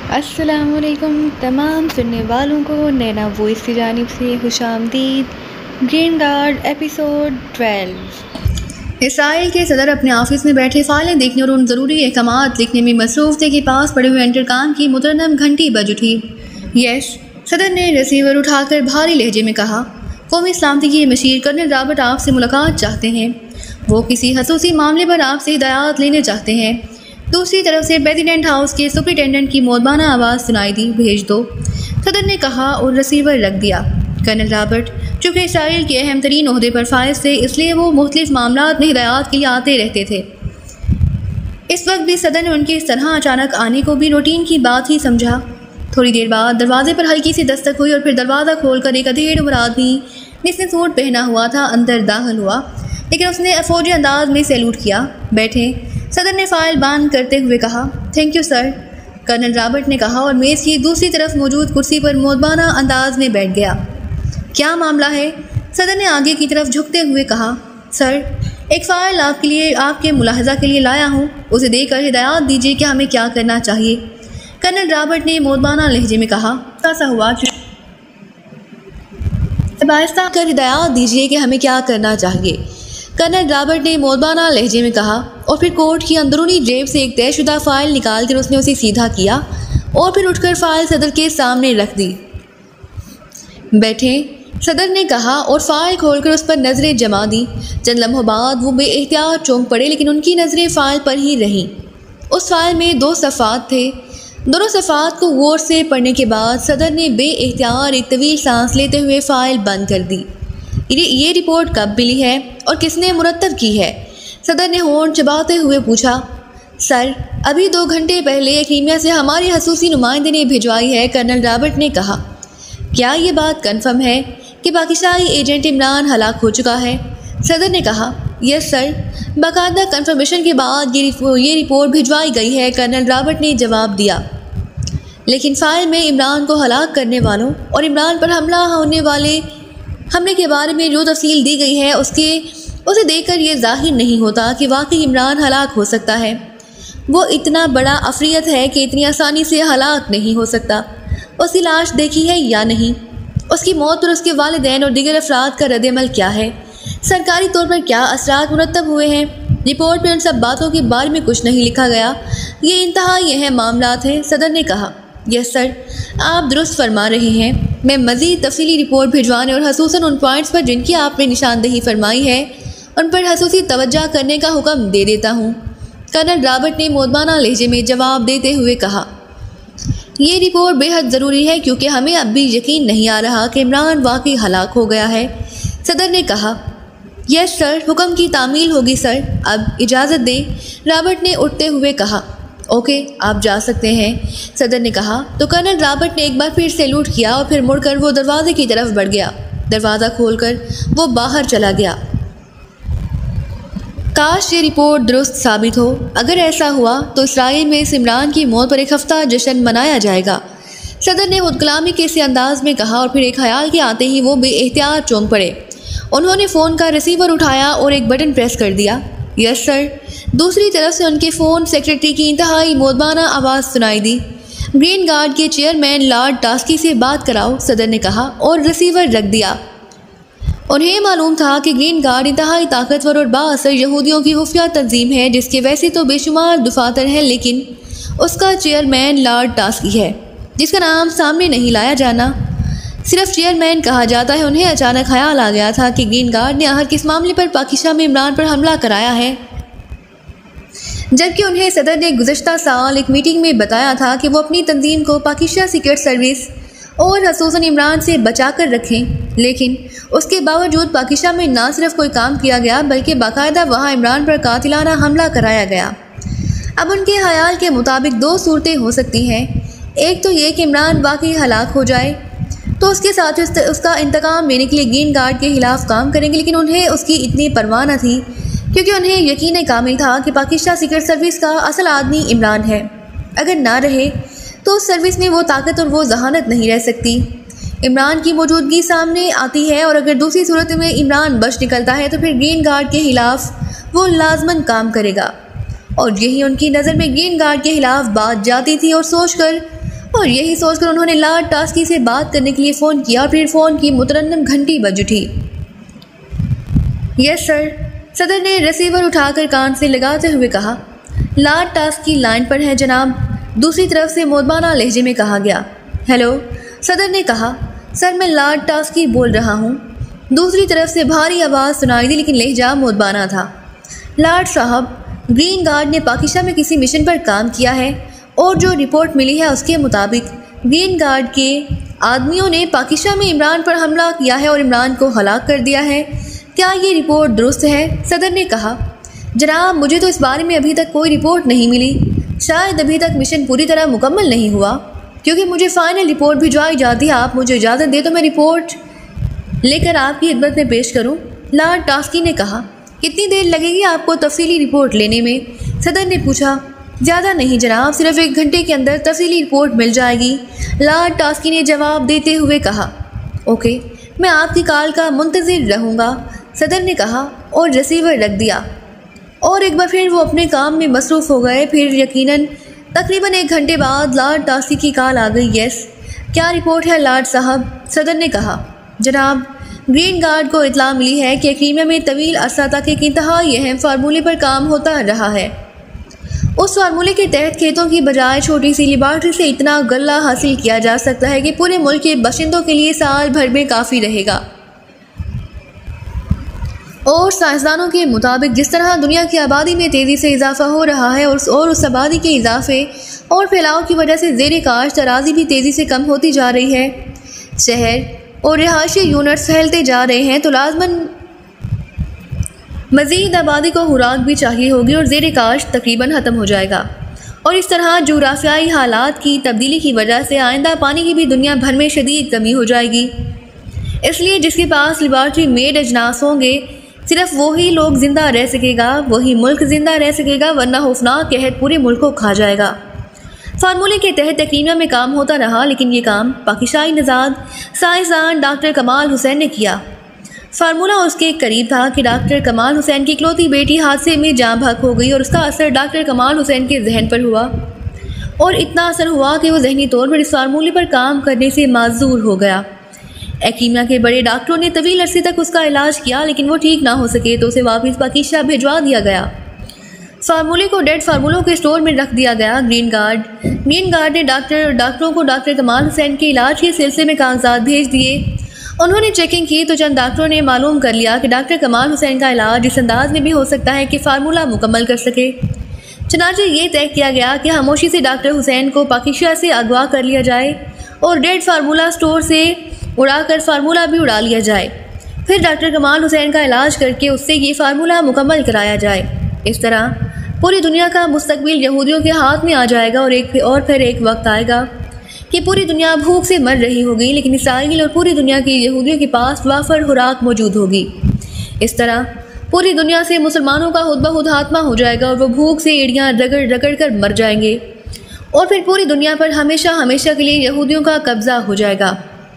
अस्सलामुअलैकुम तमाम सुनने वालों को नैना वॉइस की जानिब से खुशामदीद। Green guard episode 12। इसराइल के सदर अपने ऑफिस में बैठे फाइलें देखने और उन ज़रूरी अहकामात लिखने में मसरूफ़ थे कि पास पड़े हुए इंटरकॉम की मुतरन्नम घंटी बज उठी। यस, सदर ने रिसीवर उठाकर भारी लहजे में कहा, कौमी सलामती के मशीर कर्नल रॉबर्ट आपसे मुलाकात चाहते हैं। वो किसी खसूसी मामले पर आपसे हिदायत लेने चाहते हैं। दूसरी तरफ से प्रेसिडेंट हाउस के सुपरिटेंडेंट की मौजबाना आवाज़ सुनाई दी, भेज दो। सदर ने कहा और रिसीवर रख दिया। कर्नल रॉबर्ट चूँकि इसराइल के अहम तरीन ओहदे पर फाइज थे, इसलिए वो मुख्तलिफ मामलात में हिदायत के लिए आते रहते थे। इस वक्त भी सदर ने उनके इस तरह अचानक आने को भी रूटीन की बात ही समझा। थोड़ी देर बाद दरवाजे पर हल्की सी दस्तक हुई और फिर दरवाज़ा खोलकर एक अधेड़ उम्र आदमी जिसने सूट पहना हुआ था अंदर दाखिल हुआ, लेकिन उसने फौजी अंदाज में सैल्यूट किया। बैठे। सदर ने फाइल बंद करते हुए कहा, thank you sir. Colonel Robert ने कहा और मेज़ की दूसरी तरफ मौजूद कुर्सी पर मौजबाना अंदाज में बैठ गया। क्या मामला है? सदर ने आगे की तरफ झुकते हुए कहा, सर एक फ़ाइल आपके लिए, आपके मुलाहजा के लिए लाया हूँ, उसे देकर हिदायत दीजिए कि हमें क्या करना चाहिए। कर्नल रॉबर्ट ने मौजबाना लहजे में कहा, ऐसा हुआ आहिस्ता कर हिदायत दीजिए कि हमें क्या करना चाहिए। कर्नल रॉबर्ट ने मौजबाना लहजे में कहा और फिर कोट की अंदरूनी जेब से एक तयशुदा फ़ाइल निकालकर उसने उसे सीधा किया और फिर उठकर फ़ाइल सदर के सामने रख दी। बैठे। सदर ने कहा और फ़ाइल खोलकर उस पर नज़रें जमा दी। चंद लम्हों बाद वो बेएहतियात चौंक पड़े, लेकिन उनकी नज़रें फ़ाइल पर ही रहीं। उस फ़ाइल में 2 सफ़ात थे। दोनों सफ़ात को गौर से पढ़ने के बाद सदर ने बेएहतियात एक तवील सांस लेते हुए फ़ाइल बंद कर दी। ये रिपोर्ट कब मिली है और किसने मुरतब की है? सदर ने होंठ चबाते हुए पूछा। सर अभी 2 घंटे पहले क्रीमिया से हमारे खसूसी नुमाइंदे ने भिजवाई है, कर्नल रॉबर्ट ने कहा। क्या ये बात कन्फर्म है कि पाकिस्तानी एजेंट इमरान हलाक हो चुका है? सदर ने कहा, यस सर, बाकायदा कन्फर्मेशन के बाद ये रिपोर्ट भिजवाई गई है, कर्नल रॉबर्ट ने जवाब दिया। लेकिन फ़ाइल में इमरान को हलाक करने वालों और इमरान पर हमले के बारे में जो तफसील दी गई है उसे देखकर ये जाहिर नहीं होता कि वाकई इमरान हलाक हो सकता है। वो इतना बड़ा अफरियत है कि इतनी आसानी से हलाक नहीं हो सकता। उसकी लाश देखी है या नहीं? उसकी मौत पर उसके वालिदैन और दीगर अफराद का रद्द-ए-अमल क्या है? सरकारी तौर पर क्या असरात मुरतब हुए हैं? रिपोर्ट में उन सब बातों के बारे में कुछ नहीं लिखा गया। ये इंतहाई अहम मामलात हैं। सदर ने कहा, यस सर, आप दुरुस्त फरमा रहे हैं। मैं मज़ीद तफसीली रिपोर्ट भिजवाने और खसूसन उन पॉइंट्स पर जिनकी आपने निशानदही फरमाई है उन पर खसूसी तवज्जो करने का हुक्म दे देता हूँ। कर्नल रॉबर्ट ने मौजबाना लहजे में जवाब देते हुए कहा, ये रिपोर्ट बेहद ज़रूरी है क्योंकि हमें अब भी यकीन नहीं आ रहा कि इमरान वाकई हलाक हो गया है। सदर ने कहा, यस सर, हुक्म की तामील होगी सर, अब इजाज़त दें। रॉबर्ट ने उठते हुए कहा, ओके, आप जा सकते हैं। सदर ने कहा तो कर्नल रॉबर्ट ने एक बार फिर सैल्यूट किया और फिर मुड़कर वो दरवाजे की तरफ बढ़ गया। दरवाज़ा खोलकर वो बाहर चला गया। काश ये रिपोर्ट दुरुस्त साबित हो। अगर ऐसा हुआ तो इसराइल में इस इमरान की मौत पर एक हफ्ता जश्न मनाया जाएगा। सदर ने खुदकलामी के से अंदाज में कहा और फिर एक ख्याल के आते ही वो बेएहतियात चौंक पड़े। उन्होंने फ़ोन का रिसीवर उठाया और एक बटन प्रेस कर दिया। Yes sir. दूसरी तरफ से उनके फ़ोन सेक्रेटरी की इंतहाई मौजबाना आवाज़ सुनाई दी। ग्रीन गार्ड के चेयरमैन लॉर्ड टास्की से बात कराओ, सदर ने कहा और रिसीवर रख दिया। उन्हें मालूम था कि ग्रीन गार्ड इंतहाई ताकतवर और बाअसर यहूदियों की खुफिया तंजीम है, जिसके वैसे तो बेशुमार दफातर हैं, लेकिन उसका चेयरमैन लॉर्ड टास्की है, जिसका नाम सामने नहीं लाया जाना, सिर्फ चेयरमैन कहा जाता है। उन्हें अचानक ख्याल आ गया था कि ग्रीन गार्ड ने आखिर किस मामले पर पाकिस्तान में इमरान पर हमला कराया है, जबकि उन्हें सदर ने गुज़श्ता साल एक मीटिंग में बताया था कि वो अपनी तंजीम को पाकिस्तान सीक्रेट सर्विस और खसूसन इमरान से बचा कर रखें। लेकिन उसके बावजूद पाकिस्तान में ना सिर्फ कोई काम किया गया बल्कि बाकायदा वहाँ इमरान पर कातिलाना हमला कराया गया। अब उनके ख्याल के मुताबिक 2 सूरतें हो सकती हैं। एक तो ये कि इमरान वाकई हलाक हो जाए तो उसके साथ उसका इंतकाम लेने के लिए ग्रीन गार्ड के खिलाफ काम करेंगे, लेकिन उन्हें उसकी इतनी परवाह न थी क्योंकि उन्हें यकीन कामिल था कि पाकिस्तान सीक्रेट सर्विस का असल आदमी इमरान है। अगर ना रहे तो उस सर्विस में वो ताकत और वो जहानत नहीं रह सकती। इमरान की मौजूदगी सामने आती है और अगर दूसरी सूरत में इमरान बच निकलता है तो फिर ग्रीन गार्ड के खिलाफ वो लाजमन काम करेगा। और यही उनकी नज़र में ग्रीन गार्ड के खिलाफ बात जाती थी और सोचकर और यही सोचकर उन्होंने लॉर्ड टास्की से बात करने के लिए फ़ोन किया और फिर फ़ोन की मुतरन्नम घंटी बज उठी। यस सर, सदर ने रिसीवर उठाकर कान से लगाते हुए कहा। लॉर्ड टास्की लाइन पर है जनाब, दूसरी तरफ से मोदबाना लहजे में कहा गया। हेलो, सदर ने कहा। सर, मैं लॉर्ड टास्की बोल रहा हूँ। दूसरी तरफ से भारी आवाज़ सुनाई दी, लेकिन लहजा मोदबाना था। लॉर्ड साहब, ग्रीन गार्ड ने पाकिस्तान में किसी मिशन पर काम किया है और जो रिपोर्ट मिली है उसके मुताबिक ग्रीन गार्ड के आदमियों ने पाकिस्तान में इमरान पर हमला किया है और इमरान को हलाक कर दिया है। क्या ये रिपोर्ट दुरुस्त है? सदर ने कहा। जनाब, मुझे तो इस बारे में अभी तक कोई रिपोर्ट नहीं मिली। शायद अभी तक मिशन पूरी तरह मुकम्मल नहीं हुआ, क्योंकि मुझे फ़ाइनल रिपोर्ट भिजवाई जाती है। आप मुझे इजाज़त दे तो मैं रिपोर्ट लेकर आपकी खिदमत में पेश करूं। लॉर्ड टास्की ने कहा। कितनी देर लगेगी आपको तफसीली रिपोर्ट लेने में? सदर ने पूछा। ज़्यादा नहीं जनाब, सिर्फ 1 घंटे के अंदर तफसीली रिपोर्ट मिल जाएगी, लॉर्ड टास्की ने जवाब देते हुए कहा। ओके, मैं आपकी कॉल का मुंतज़िर रहूँगा, सदर ने कहा और रिसीवर रख दिया। और एक बार फिर वो अपने काम में मसरूफ़ हो गए। फिर यकीनन तकरीबन 1 घंटे बाद लॉर्ड टास्की की कॉल आ गई। यस, क्या रिपोर्ट है लॉर्ड साहब? सदर ने कहा। जनाब, ग्रीन गार्ड को इत्तला मिली है कि क्रीमिया में तवील अरसा तक एक इंतहाई अहम फार्मूले पर काम होता रहा है। उस फार्मूले के तहत खेतों की बजाय छोटी सी लेबॉर्ट्री से इतना गल्ला हासिल किया जा सकता है कि पूरे मुल्क के बाशिंदों के लिए साल भर में काफ़ी रहेगा। और साइंसदानों के मुताबिक जिस तरह दुनिया की आबादी में तेज़ी से इजाफा हो रहा है और उस आबादी के इजाफे और फैलाव की वजह से ज़ेर काश्त अराज़ी भी तेज़ी से कम होती जा रही है, शहर और रिहायशी यूनिट्स फैलते जा रहे हैं, तो लाजमन मज़ीद आबादी को खुराक भी चाहिए होगी और ज़ेर काश्त तकरीबन ख़त्म हो जाएगा। और इस तरह जोग्राफियाई हालात की तब्दीली की वजह से आइंदा पानी की भी दुनिया भर में शदीद कमी हो जाएगी। इसलिए जिसके पास लेबॉर्ट्री मेड अजनास होंगे, सिर्फ वही लोग ज़िंदा रह सकेगा, वही मुल्क ज़िंदा रह सकेगा, वरना खौफनाक कहर पूरे मुल्क को खा जाएगा। फार्मूले के तहत क्रीमिया में काम होता रहा, लेकिन ये काम पाकिस्तानी नजाद साइंसदान डॉक्टर कमाल हुसैन ने किया। फार्मूला उसके करीब था कि डॉक्टर कमाल हुसैन की इकलौती बेटी हादसे में जाँ बहक हो गई और उसका असर डॉक्टर कमाल हुसैन के जहन पर हुआ और इतना असर हुआ कि वो जहनी तौर पर इस फार्मूले पर काम करने से माजूर हो गया। कीमिया के बड़े डॉक्टरों ने तवील अरसे तक उसका इलाज किया, लेकिन वो ठीक ना हो सके तो उसे वापस पाकिस्तान भिजवा दिया गया। फार्मूले को डेड फार्मूलों के स्टोर में रख दिया गया। ग्रीन गार्ड ने डॉक्टरों को डॉक्टर कमाल हुसैन के इलाज के सिलसिले में कागजात भेज दिए। उन्होंने चेकिंग की तो चंद डॉक्टरों ने मालूम कर लिया कि डॉक्टर कमाल हुसैन का इलाज इस अंदाज में भी हो सकता है कि फार्मूला मुकम्मल कर सके। चनाचे ये तय किया गया कि खामोशी से डॉक्टर हुसैन को पाकिस्तान से अगवा कर लिया जाए और डेड फार्मूला स्टोर से उड़ाकर फार्मूला भी उड़ा लिया जाए। फिर डॉक्टर कमाल हुसैन का इलाज करके उससे ये फार्मूला मुकम्मल कराया जाए। इस तरह पूरी दुनिया का मुस्तकबिल यहूदियों के हाथ में आ जाएगा और फिर एक वक्त आएगा कि पूरी दुनिया भूख से मर रही होगी, लेकिन इसराइल और पूरी दुनिया के यहूदियों के पास वाफर खुराक मौजूद होगी। इस तरह पूरी दुनिया से मुसलमानों का खुद ब खुद खात्मा हो जाएगा और वो भूख से एड़ियाँ रगड़ कर मर जाएंगे और फिर पूरी दुनिया पर हमेशा हमेशा के लिए यहूदियों का कब्जा हो जाएगा।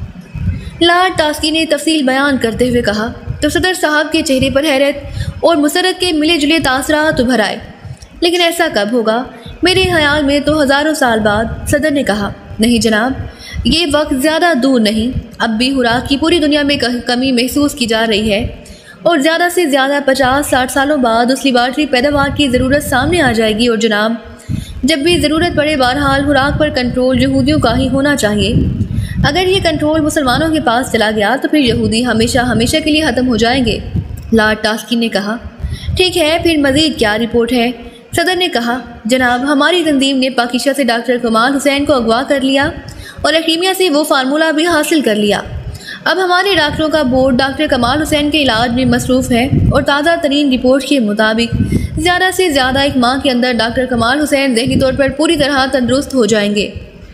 लॉर्ड टास्की ने तफसील बयान करते हुए कहा तो सदर साहब के चेहरे पर हैरत और मुसरत के मिले जुले तासरात उभर आए। लेकिन ऐसा कब होगा? मेरे ख्याल में तो हज़ारों साल बाद, सदर ने कहा। नहीं जनाब, ये वक्त ज़्यादा दूर नहीं। अब भी खुराक की पूरी दुनिया में कमी महसूस की जा रही है और ज़्यादा से ज़्यादा 50-60 सालों बाद उस लेबॉर्ट्री पैदावार की ज़रूरत सामने आ जाएगी। और जनाब, जब भी ज़रूरत पड़े, बहरहाल खुराक पर कंट्रोल यहूदियों का ही होना चाहिए। अगर ये कंट्रोल मुसलमानों के पास चला गया तो फिर यहूदी हमेशा हमेशा के लिए ख़त्म हो जाएंगे। लॉर्ड टास्की ने कहा। ठीक है, फिर मज़ीद क्या रिपोर्ट है? सदर ने कहा। जनाब, हमारी तंजीम ने पाकिस्तान से डॉक्टर कमाल हुसैन को अगवा कर लिया और कीमिया से वो फार्मूला भी हासिल कर लिया। अब हमारे डॉक्टरों का बोर्ड डॉक्टर कमाल हुसैन के इलाज में मसरूफ़ है और ताज़ा तरीन रिपोर्ट के मुताबिक ज़्यादा से ज़्यादा 1 माह के अंदर डॉक्टर कमाल हुसैन ज़हनी तौर पर पूरी तरह तंदुरुस्त हो जाएंगे।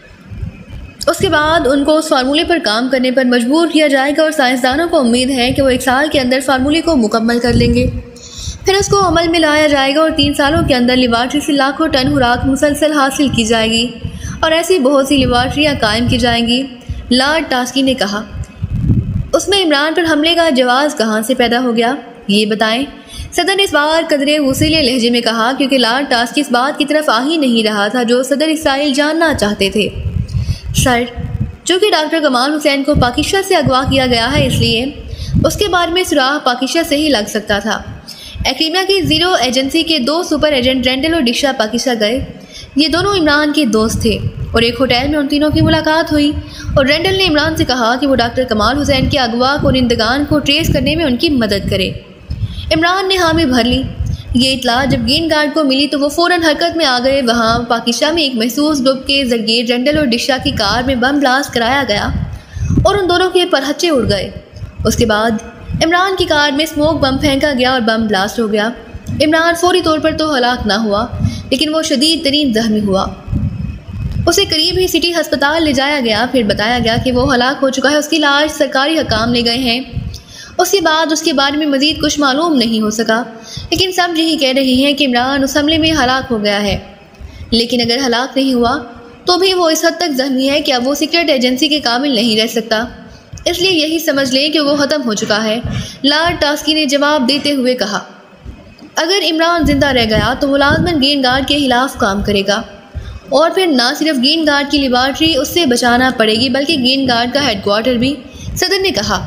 उसके बाद उनको उस फार्मूले पर काम करने पर मजबूर किया जाएगा और साइंसदानों को उम्मीद है कि वो 1 साल के अंदर फार्मूले को मुकम्मल कर लेंगे। फिर उसको अमल में लाया जाएगा और 3 सालों के अंदर लेबॉर्ट्री से लाखों टन खुराक मुसलसल हासिल की जाएगी और ऐसी बहुत सी लेबॉर्ट्रियाँ कायम की जाएंगी। लॉर्ड टास्की ने कहा। उसमें इमरान पर हमले का जवाज़ कहाँ से पैदा हो गया, ये बताएं? सदर ने इस बार कदरे वसीले लहजे में कहा, क्योंकि लॉर्ड टास्की इस बात की तरफ आ ही नहीं रहा था जो सदर इसराइल जानना चाहते थे। सर, चूँकि डॉक्टर कमाल हुसैन को पाकिस्तान से अगवा किया गया है, इसलिए उसके बारे में सुराग पाकिस्तान से ही लग सकता था। एक्रीमिया की जीरो एजेंसी के 2 सुपर एजेंट रेंडल और डिशा पाकिस्तान गए। ये दोनों इमरान के दोस्त थे और एक होटल में उन तीनों की मुलाकात हुई और रेंडल ने इमरान से कहा कि वो डॉक्टर कमाल हुसैन के अगवा को निंदगान को ट्रेस करने में उनकी मदद करे। इमरान ने हामी भर ली। ये इतला जब ग्रीन गार्ड को मिली तो वो फ़ौरन हरकत में आ गए। वहाँ पाकिस्तान में एक महसूस ग्रुप के जरिए रेंडल और डिशा की कार में बम ब्लास्ट कराया गया और उन दोनों के परहच्चे उड़ गए। उसके बाद इमरान की कार में स्मोक बम फेंका गया और बम ब्लास्ट हो गया। इमरान फौरी तौर पर तो हलाक ना हुआ, लेकिन वो शदीद तरीन जख्मी हुआ। उसे करीब ही सिटी अस्पताल ले जाया गया। फिर बताया गया कि वो हलाक हो चुका है। उसकी लाश सरकारी हकाम ले गए हैं। उसके बाद उसके बारे में मज़ीद कुछ मालूम नहीं हो सका, लेकिन सब यही कह रही हैं कि इमरान उस हमले में हलाक हो गया है। लेकिन अगर हलाक नहीं हुआ तो भी वो इस हद तक जख्मी है कि अब वो सीक्रेट एजेंसी के काबिल नहीं रह सकता, इसलिए यही समझ लें कि वो ख़त्म हो चुका है। लॉर्ड टास्की ने जवाब देते हुए कहा, अगर इमरान जिंदा रह गया तो मुलाजमन ग्रीन गार्ड के खिलाफ काम करेगा और फिर ना सिर्फ ग्रीन गार्ड की लेबॉर्ट्री उससे बचाना पड़ेगी बल्कि ग्रीन गार्ड का हेडक्वार्टर भी। सदर ने कहा,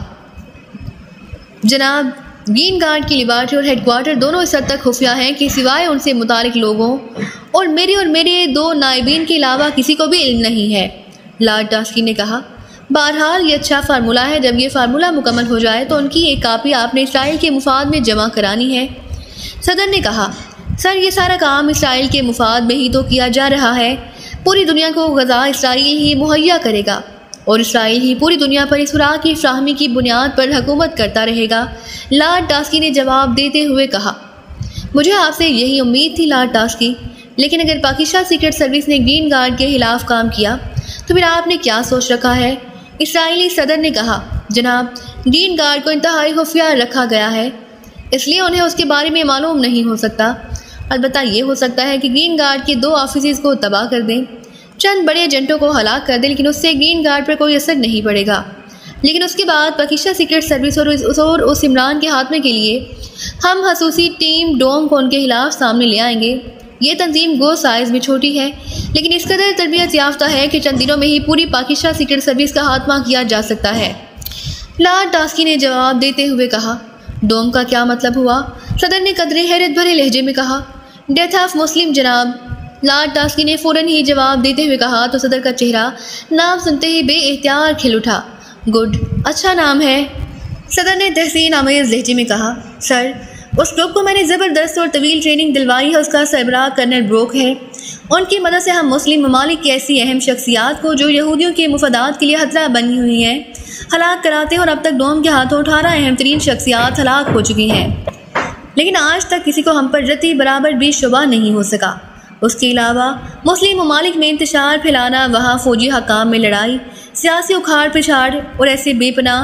जनाब, ग्रीन गार्ड की लेबॉर्ट्री और हेडक्वार्टर दोनों इस हद तक खुफिया हैं कि सिवाय उनसे मुतालिक लोगों और मेरे 2 नायबीन के अलावा किसी को भी इल्म नहीं है। लॉर्ड टास्की ने कहा, बहरहाल ये अच्छा फार्मूला है। जब ये फार्मूला मुकम्मल हो जाए तो उनकी एक कापी आपने इसराइल के मुफाद में जमा करानी है। सदर ने कहा, सर, ये सारा काम इसराइल के मुफाद में ही तो किया जा रहा है। पूरी दुनिया को ग़ज़ा इसराइल ही मुहैया करेगा और इसराइल ही पूरी दुनिया पर इस खुराक की फ्राहमी की बुनियाद पर हुकूमत करता रहेगा। लॉर्ड टास्की ने जवाब देते हुए कहा, मुझे आपसे यही उम्मीद थी लॉर्ड टास्की, लेकिन अगर पाकिस्तान सीक्रेट सर्विस ने ग्रीन गार्ड के खिलाफ काम किया तो फिर आपने क्या सोच रखा है। इसराइली सदर ने कहा, जनाब, ग्रीन गार्ड को इंतहाई खुफिया रखा गया है, इसलिए उन्हें उसके बारे में मालूम नहीं हो सकता। अलबत्ता ये हो सकता है कि ग्रीन गार्ड के 2 ऑफिस को तबाह कर दें, चंद बड़े एजेंटों को हलाक कर दें, लेकिन उससे ग्रीन गार्ड पर कोई असर नहीं पड़ेगा। लेकिन उसके बाद पाकिस्तान सीक्रेट सर्विस और उस इमरान के हाथमे के लिए हम खसूसी टीम डोम को उनके खिलाफ सामने ले आएंगे। ये तंजीम गो साइज़ में छोटी है, लेकिन इस कदर तरबियत याफ्ता है कि चंद दिनों में ही पूरी पाकिस्तान सीक्रेट सर्विस का खात्मा किया जा सकता है। लॉर्ड टास्की ने जवाब देते हुए कहा, डोम का क्या मतलब हुआ। सदर ने कदरे हैरत भरे लहजे में कहा, डेथ ऑफ मुस्लिम जनाब। लॉर्ड टास्की ने फ़ौरन ही जवाब देते हुए कहा तो सदर का चेहरा नाम सुनते ही बेइख्तियार खिल उठा। गुड, अच्छा नाम है। सदर ने तहसीन आमेज़ लहजे में कहा, सर, उस ग्रुप को मैंने ज़बरदस्त और तवील ट्रेनिंग दिलवाई है। उसका सरबराह कर्नल ब्रोक है। उनकी मदद से हम मुस्लिम ममालिक की ऐसी अहम शख्सियात को जो यहूदियों के मुफादात के लिए खतरा बनी हुई हैं हलाक कराते हैं और अब तक डोम के हाथों 18 अहम तरीन शख्सियात हलाक हो चुकी हैं, लेकिन आज तक किसी को हम पर रत्ती बराबर भी शुबा नहीं हो सका। उसके अलावा मुस्लिम ममालिक में इंतशार फैलाना, वहाँ फ़ौजी हकाम में लड़ाई, सियासी उखाड़ पिछाड़ और ऐसे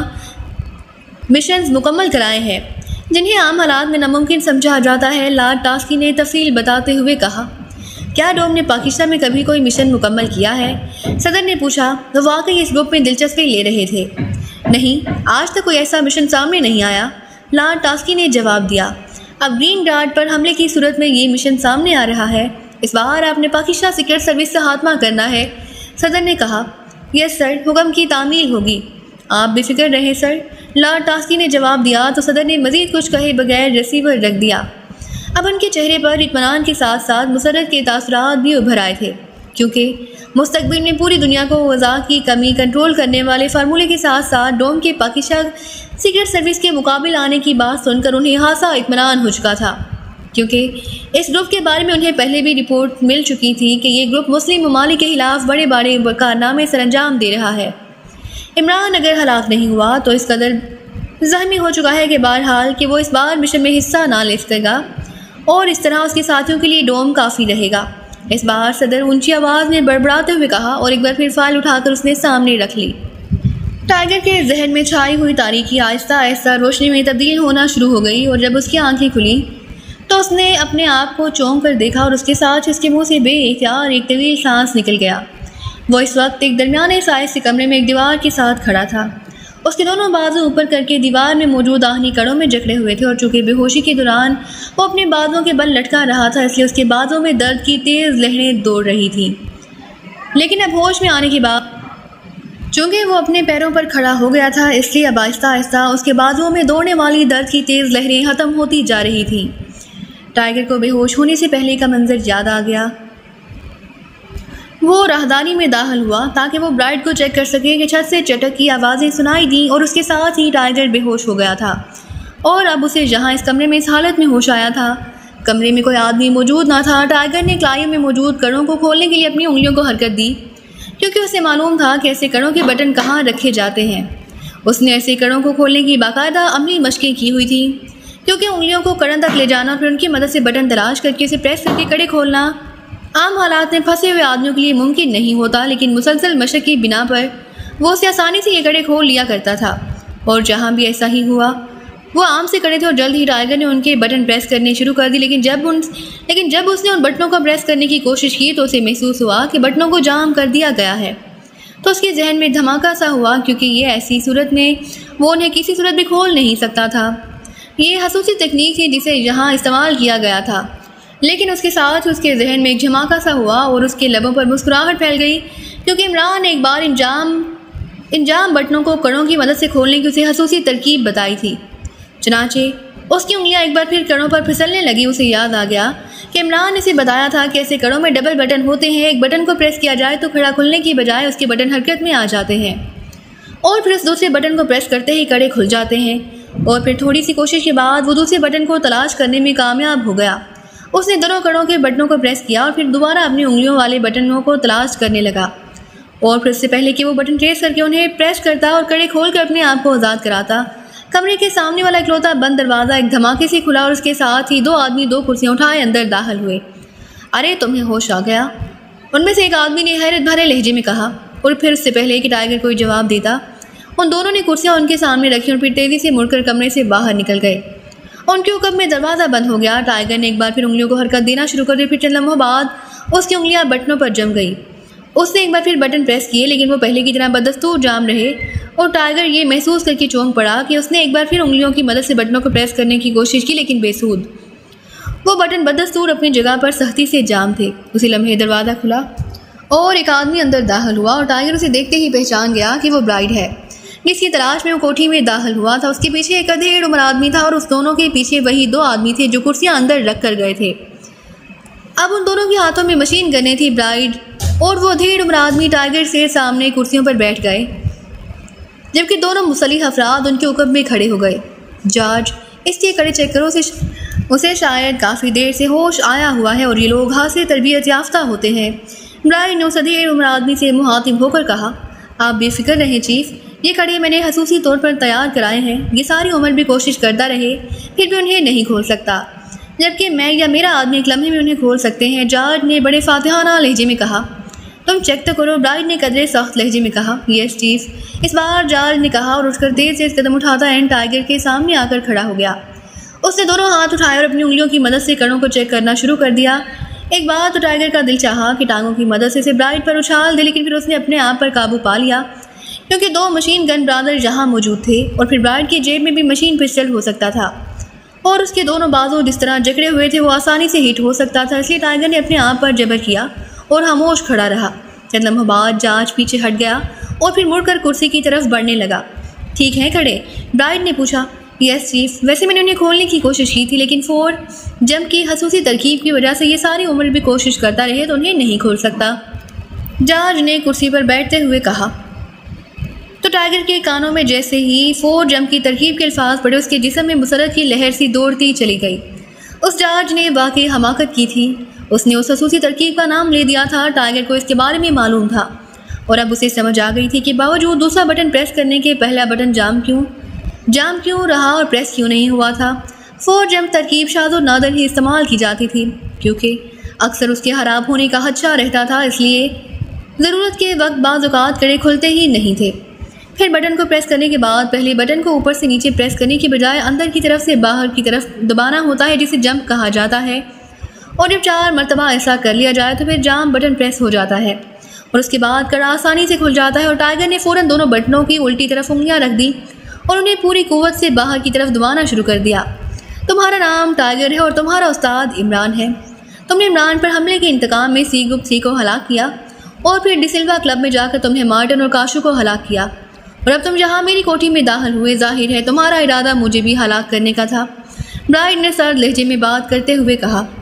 बेपनाह मिशन मुकम्मल कराए हैं जिन्हें आम हालात में नामुमकिन समझा जाता है। लॉर्ड टास्की ने तफसील बताते हुए कहा, क्या डोम ने पाकिस्तान में कभी कोई मिशन मुकम्मल किया है। सदर ने पूछा, वो वाकई इस ग्रुप में दिलचस्पी ले रहे थे। नहीं, आज तक कोई ऐसा मिशन सामने नहीं आया। लॉर्ड टास्की ने जवाब दिया, अब ग्रीन गार्ड पर हमले की सूरत में ये मिशन सामने आ रहा है। इस बार आपने पाकिस्तान सीक्रेट सर्विस से खात्मा करना है। सदर ने कहा, यस सर, हुक्म की तामील होगी। आप बेफिक्र रहें सर। लॉर्ड टास्की ने जवाब दिया तो सदर ने मज़ीद कुछ कहे बगैर रिसीवर रख दिया। अब उनके चेहरे पर इत्मीनान के साथ साथ मुसर्रत के तासुरात भी उभर आए थे, क्योंकि मुस्तकबिल में पूरी दुनिया को ग़ज़ा की कमी कंट्रोल करने वाले फार्मूले के साथ साथ डोम के पाकिस्तान सीक्रेट सर्विस के मुकाबले आने की बात सुनकर उन्हें खासा इत्मीनान हो चुका था, क्योंकि इस ग्रुप के बारे में उन्हें पहले भी रिपोर्ट मिल चुकी थी कि ये ग्रुप मुस्लिम ममालिक के खिलाफ बड़े बड़े कारनामे सरअंजाम दे रहा है। इमरान अगर हलाक नहीं हुआ तो इस कदर ज़ख्मी हो चुका है कि बहरहाल कि वो इस बार मिशन में हिस्सा ना ले सकेगा और इस तरह उसके साथियों के लिए डोम काफ़ी रहेगा। इस बार सदर ऊंची आवाज़ में बड़बड़ाते हुए कहा और एक बार फिर फाइल उठाकर उसने सामने रख ली। टाइगर के जहन में छाई हुई तारीकी आहिस्ता आहिस्ता रोशनी में तब्दील होना शुरू हो गई और जब उसकी आंखें खुली तो उसने अपने आप को चौंक कर देखा और उसके साथ उसके मुंह से बेइख्तियार एक तवील सांस निकल गया। वो इस वक्त एक दरमियाने साइज से कमरे में एक दीवार के साथ खड़ा था। उसके दोनों बाजू ऊपर करके दीवार में मौजूद आहनी कड़ों में जकड़े हुए थे और चूँकि बेहोशी के दौरान वो अपने बाजों के बल लटका रहा था, इसलिए उसके बाजों में दर्द की तेज़ लहरें दौड़ रही थीं। लेकिन अब होश में आने के बाद चूंकि वो अपने पैरों पर खड़ा हो गया था, इसलिए अब आहिस्ता आहिस्ता उसके बाजुओं में दौड़ने वाली दर्द की तेज़ लहरें ख़त्म होती जा रही थीं। टाइगर को बेहोश होने से पहले का मंजर याद आ गया। वो राहदारी में दाखिल हुआ ताकि वो ब्राइड को चेक कर सके कि छत से चटक की आवाज़ें सुनाई दी और उसके साथ ही टाइगर बेहोश हो गया था। और अब उसे जहाँ इस कमरे में इस हालत में होश आया था, कमरे में कोई आदमी मौजूद ना था। टाइगर ने क्लाइम में मौजूद कड़ों को खोलने के लिए अपनी उंगलियों को हरकत दी, क्योंकि उसे मालूम था कि ऐसे कड़ों के बटन कहाँ रखे जाते हैं। उसने ऐसे कड़ों को खोलने की बाकायदा अमली मशकें की हुई थी, क्योंकि उंगलियों को कड़न तक ले जाना फिर उनकी मदद से बटन तलाश करके उसे प्रेस करके कड़े खोलना आम हालात में फंसे हुए आदमियों के लिए मुमकिन नहीं होता। लेकिन मुसलसल मशक की बिना पर वो उसे आसानी से ये कड़े खोल लिया करता था। और जहाँ भी ऐसा ही हुआ, वो आम से कड़े थे और जल्द ही टाइगर ने उनके बटन प्रेस करने शुरू कर दी। लेकिन जब उसने उन बटनों को प्रेस करने की कोशिश की तो उसे महसूस हुआ कि बटनों को जाम कर दिया गया है। तो उसके जहन में धमाका सा हुआ, क्योंकि ये ऐसी सूरत में वो उन्हें किसी सूरत भी खोल नहीं सकता था। ये खसूसी तकनीक थी जिसे यहाँ इस्तेमाल किया गया था। लेकिन उसके साथ उसके जहन में एक धमाका सा हुआ और उसके लबों पर मुस्कुराहट फैल गई, क्योंकि इमरान ने एक बार इन जाम बटनों को कड़ों की मदद से खोलने की उसे खसूसी तरकीब बताई थी। चनाचे उसकी उंगलियां एक बार फिर कड़ों पर फिसलने लगी। उसे याद आ गया कि इमरान ने इसे बताया था कि ऐसे कड़ों में डबल बटन होते हैं। एक बटन को प्रेस किया जाए तो कड़ा खुलने की बजाय उसके बटन हरकत में आ जाते हैं और फिर उस दूसरे बटन को प्रेस करते ही कड़े खुल जाते हैं। और फिर थोड़ी सी कोशिश के बाद वो दूसरे बटन को तलाश करने में कामयाब हो गया। उसने दोनों कड़ों के बटनों को प्रेस किया और फिर दोबारा अपनी उंगलियों वाले बटनों को तलाश करने लगा। और फिर उससे पहले कि वो बटन ट्रेस करके उन्हें प्रेस करता और कड़े खोल कर अपने आप को आज़ाद कराता, कमरे के सामने वाला इकलौता बंद दरवाज़ा एक धमाके से खुला और उसके साथ ही दो आदमी दो कुर्सियां उठाए अंदर दाखिल हुए। अरे तुम्हें होश आ गया, उनमें से एक आदमी ने हैरत भरे लहजे में कहा। और फिर उससे पहले कि टाइगर कोई जवाब देता, उन दोनों ने कुर्सियां उनके सामने रखी और फिर तेज़ी से मुड़कर कमरे से बाहर निकल गए। उनके हुक्म में दरवाज़ा बंद हो गया। टाइगर ने एक बार फिर उंगलियों को हरकत देना शुरू कर दी। फिर चंद लम्हों बाद उसकी उंगलियां बटनों पर जम गई। उसने एक बार फिर बटन प्रेस किए, लेकिन वो पहले की तरह बदस्तूर जाम रहे। और टाइगर ये महसूस करके चौंक पड़ा कि उसने एक बार फिर उंगलियों की मदद से बटनों को प्रेस करने की कोशिश की, लेकिन बेसूद। वो बटन बदस्तूर अपनी जगह पर सख्ती से जाम थे। उसी लम्हे दरवाज़ा खुला और एक आदमी अंदर दाखिल हुआ और टाइगर उसे देखते ही पहचान गया कि वो ब्राइड है, जिसकी तलाश में वो कोठी में दाखिल हुआ था। उसके पीछे एक अधेड़ उम्र आदमी था और उस दोनों के पीछे वही दो आदमी थे जो कुर्सियां अंदर रख कर गए थे। अब उन दोनों के हाथों में मशीन गनें थी। ब्राइड और वो अधेड़ उम्र आदमी टाइगर से सामने कुर्सियों पर बैठ गए, जबकि दोनों मुसल्लिह अफराद उनके हुक्म में खड़े हो गए। जॉर्ज, इसके कड़े चक्करों से उसे शायद काफ़ी देर से होश आया हुआ है और ये लोग हासिल तरबियत याफ्ता होते हैं। ब्राइड ने उस अधेड़ उम्र आदमी से मुहातिब होकर कहा, आप बेफिक्र रहें चीफ, ये कड़े मैंने खसूसी तौर पर तैयार कराए हैं। ये सारी उम्र भी कोशिश करता रहे फिर भी उन्हें नहीं खोल सकता, जबकि मैं या मेरा आदमी एक लम्हे में उन्हें खोल सकते हैं। जॉर्ज ने बड़े फातिहाना लहजे में कहा। तुम चेक तो करो, ब्राइड ने कदरे सख्त लहजे में कहा। यस चीफ, इस बार जॉर्ज ने कहा और उठकर तेज से कदम उठाता एंड टाइगर के सामने आकर खड़ा हो गया। उसने दोनों हाथ उठाए और अपनी उंगलियों की मदद से कड़ों को चेक करना शुरू कर दिया। एक बार तो टाइगर का दिल चाहा कि टांगों की मदद से ब्राइड पर उछाल दे, लेकिन फिर उसने अपने आप पर काबू पा लिया, क्योंकि दो मशीन गन ब्रादर यहाँ मौजूद थे और फिर ब्राइड की जेब में भी मशीन पिस्टल हो सकता था और उसके दोनों बाजू जिस तरह जकड़े हुए थे वो आसानी से हिट हो सकता था। इसलिए टाइगर ने अपने आप पर जबर किया और खामोश खड़ा रहा। चंद लम्हों बाद जॉर्ज पीछे हट गया और फिर मुड़कर कुर्सी की तरफ बढ़ने लगा। ठीक है खड़े? ब्राइड ने पूछा। यस चीफ, वैसे मैंने उन्हें खोलने की कोशिश की थी, लेकिन फोर जंप की खसूसी तरकीब की वजह से ये सारी उम्र भी कोशिश करता रहे तो उन्हें नहीं खोल सकता, जॉर्ज ने कुर्सी पर बैठते हुए कहा। तो टाइगर के कानों में जैसे ही फोर जंप की तरकीब के अल्फाज पड़े, उसके जिस्म में मुसरत की लहर सी दौड़ती चली गई। उस जॉर्ज ने वाकई हमाकत की थी। उसने उस खसूसी तरकीब का नाम ले दिया था। टाइगर को इसके बारे में मालूम था और अब उसे समझ आ गई थी कि बावजूद दूसरा बटन प्रेस करने के पहला बटन जाम क्यों रहा और प्रेस क्यों नहीं हुआ था। फोर जंप तरकीब शाद और नादर ही इस्तेमाल की जाती थी, क्योंकि अक्सर उसके खराब होने का खदशा रहता था। इसलिए ज़रूरत के वक्त बाज़ औक़ात कड़े खुलते ही नहीं थे। फिर बटन को प्रेस करने के बाद पहले बटन को ऊपर से नीचे प्रेस करने की बजाय अंदर की तरफ से बाहर की तरफ दबाना होता है, जिसे जंप कहा जाता है। और जब 4 मरतबा ऐसा कर लिया जाए तो फिर जाम बटन प्रेस हो जाता है और उसके बाद कड़ा आसानी से खुल जाता है। और टाइगर ने फ़ौरन दोनों बटनों की उल्टी तरफ उंगलियां रख दी और उन्हें पूरी कुव्वत से बाहर की तरफ दबाना शुरू कर दिया। तुम्हारा नाम टाइगर है और तुम्हारा उस्ताद इमरान है। तुमने इमरान पर हमले के इंतकाम में सी गुप्त सी को हलाक किया और फिर डिसिल्वा क्लब में जाकर तुमने मार्टिन और काशू को हलाक किया, और अब तुम जहाँ मेरी कोठी में दाखिल हुए, जाहिर है तुम्हारा इरादा मुझे भी हलाक करने का था। ब्राइड ने सर्द लहजे में बात करते हुए कहा।